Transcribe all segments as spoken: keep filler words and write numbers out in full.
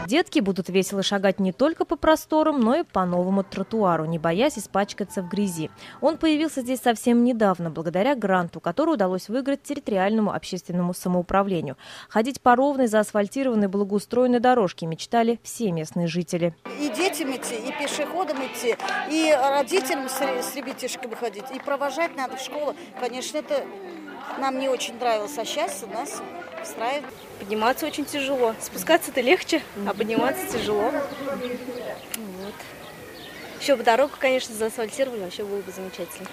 Детки будут весело шагать не только по просторам, но и по новому тротуару, не боясь испачкаться в грязи. Он появился здесь совсем недавно, благодаря гранту, который удалось выиграть территориальному общественному самоуправлению. Ходить по ровной, заасфальтированной, благоустроенной дорожке мечтали все местные жители. И детям идти, и пешеходам идти, и родителям с, с ребятишками ходить, и провожать надо в школу. Конечно, это нам не очень нравилось, а сейчас у нас устраивает. Подниматься очень тяжело. Спускаться-то легче, а подниматься тяжело. Вот. Еще бы дорогу, конечно, заасфальтировали, вообще было бы замечательно.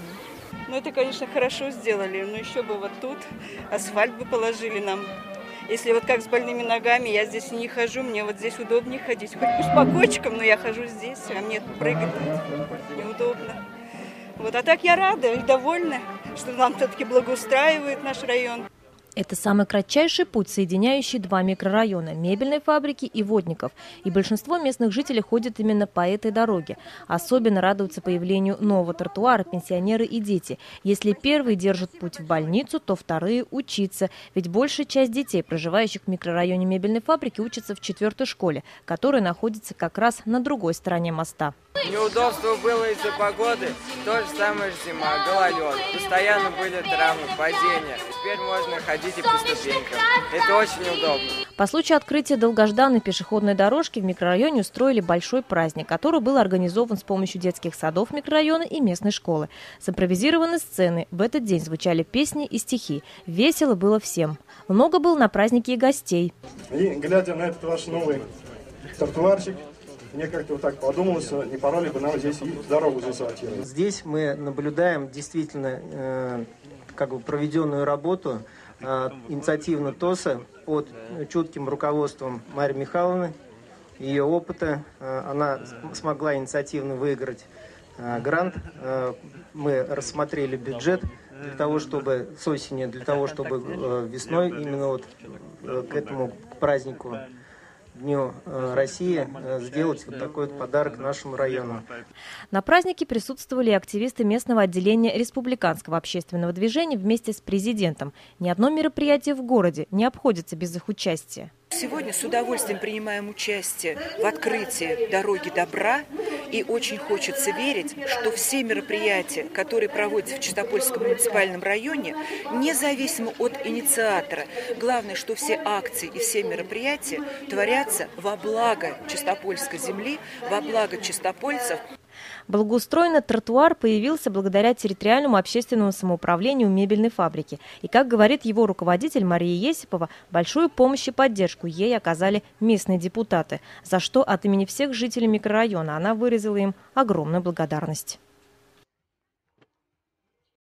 Ну, это, конечно, хорошо сделали, но еще бы вот тут асфальт бы положили нам. Если вот как с больными ногами, я здесь не хожу, мне вот здесь удобнее ходить. Хоть пусть по кочкам, но я хожу здесь, а мне прыгать неудобно. Вот, а так я рада и довольна, что нам все-таки благоустраивает наш район. Это самый кратчайший путь, соединяющий два микрорайона – мебельной фабрики и Водников. И большинство местных жителей ходят именно по этой дороге. Особенно радуются появлению нового тротуара пенсионеры и дети. Если первые держат путь в больницу, то вторые – учиться. Ведь большая часть детей, проживающих в микрорайоне мебельной фабрики, учатся в четвертой школе, которая находится как раз на другой стороне моста. Неудобство было из-за погоды, то же самое же зима, гололед. Постоянно были травмы, падения. Теперь можно ходить и по ступенькам. Это очень удобно. По случаю открытия долгожданной пешеходной дорожки в микрорайоне устроили большой праздник, который был организован с помощью детских садов микрорайона и местной школы. С импровизированной сцены в этот день звучали песни и стихи. Весело было всем. Много было на празднике и гостей. И глядя на этот ваш новый тротуарчик, мне как-то вот так подумалось, не пора ли бы нам здесь и дорогу заасфальтировать. Здесь мы наблюдаем действительно э, как бы проведенную работу э, инициативно ТОСа под чутким руководством Марии Михайловны, ее опыта. Э, она смогла инициативно выиграть э, грант. Э, мы рассмотрели бюджет для того, чтобы с осени, для того, чтобы э, весной именно вот э, к этому к празднику Дню России сделать вот такой вот подарок нашему району. На празднике присутствовали активисты местного отделения республиканского общественного движения вместе с президентом. Ни одно мероприятие в городе не обходится без их участия. Сегодня с удовольствием принимаем участие в открытии «Дороги добра». И очень хочется верить, что все мероприятия, которые проводятся в Чистопольском муниципальном районе, независимо от инициатора, главное, что все акции и все мероприятия творятся во благо Чистопольской земли, во благо чистопольцев. Благоустроенный тротуар появился благодаря территориальному общественному самоуправлению мебельной фабрики. И, как говорит его руководитель Мария Есипова, большую помощь и поддержку ей оказали местные депутаты, за что от имени всех жителей микрорайона она выразила им огромную благодарность.